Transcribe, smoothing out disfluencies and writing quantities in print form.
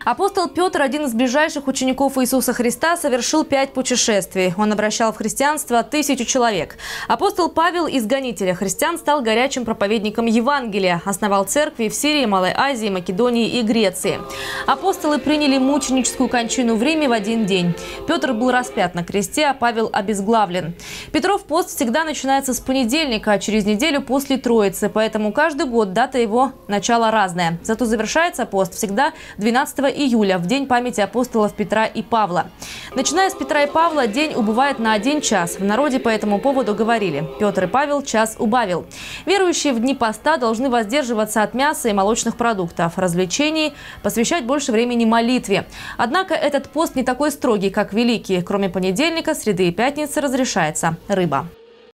Апостол Петр, один из ближайших учеников Иисуса Христа, совершил 5 путешествий. Он обращал в христианство 1000 человек. Апостол Павел, из гонителя христиан, стал горячим проповедником Евангелия. Основал церкви в Сирии, Малой Азии, Македонии и Греции. Апостолы приняли мученическую кончину в Риме в один день. Петр был распят на кресте, а Павел обезглавлен. Петров пост всегда начинается с понедельника, а через неделю после Троицы. Поэтому каждый год дата его начала разная. Зато завершается пост всегда 12 июля, в день памяти апостолов Петра и Павла. Начиная с Петра и Павла, день убывает на 1 час. В народе по этому поводу говорили: Петр и Павел час убавил. Верующие в дни поста должны воздерживаться от мяса и молочных продуктов, развлечений, посвящать больше времени молитве. Однако этот пост не такой строгий, как великий. Кроме понедельника, среды и пятницы разрешается рыба.